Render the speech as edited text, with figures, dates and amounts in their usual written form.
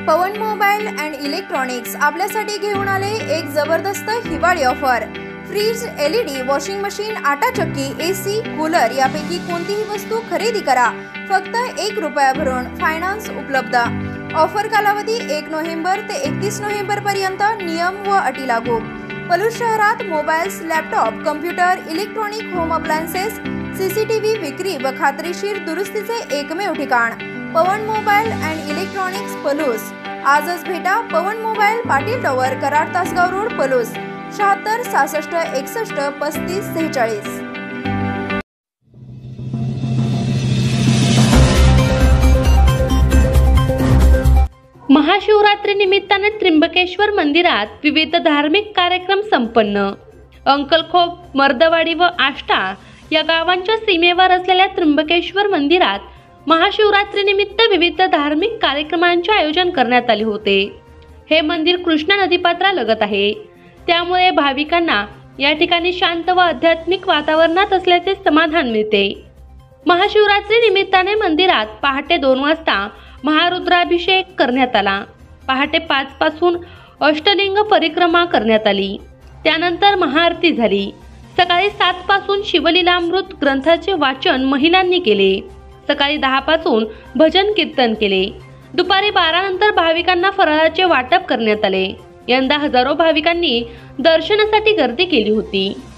Pawan mobile and electronics आपल्यासाठी घेऊन आले एक जबरदस्त हिवाळी offer. Fridge, LED, washing machine, आटा चक्की, AC, कूलर यापैकी कोणतीही वस्तू खरेदी करा फक्त 1 रुपया भरून। फायनान्स उपलब्ध। ऑफर कालावधी 1 नोव्हेंबर ते 31 नोव्हेंबर पर्यंत। नियम व अटी लागू। पलूस शहरात mobiles, laptop, computer, electronic home appliances, CCTV विक्री व खात्रीशीर दुरुस्तीचे एकमेव ठिकाण Pawan mobile and electronics Palus. आजच भेटा Pawan mobile, Patil tower, Karad, Tasgaon road, Palus. 76 66 61 35 46। Mahashivratri निमित्ताने त्र्यंबकेश्वर मंदिरात विविध धार्मिक कार्यक्रम संपन्न। अंकलखोप, मर्दवाडी व आष्टा या गावांच्या सीमेवर असलेल्या त्र्यंबकेश्वर मंदिरात महाशिवरात्री निमित्त विविध धार्मिक कार्यक्रमांचे आयोजन करण्यात आले होते। हे मंदिर कृष्णा नदीपात्रालगत आहे, त्यामुळे भाविकांना या ठिकाणी शांत व आध्यात्मिक वातावरणात असल्याचे समाधान मिळते। महाशिवरात्री निमित्ताने मंदिरात पहाटे 2 वाजता महारुद्राभिषेक करण्यात आला। पहाटे 5 पासून अष्टलिंग परिक्रमा करण्यात आली। त्यानंतर महाआरती झाली। सकाळी 7 पासून शिवलीलामृत ग्रंथाचे वाचन महिलांनी केले। सकाळी 10 पासून भजन कीर्तन केले। दुपारी 12 नंतर भाविकांना फराळाचे वाटप करण्यात आले। यंदा हजारो भाविकांनी दर्शनासाठी गर्दी केली होती।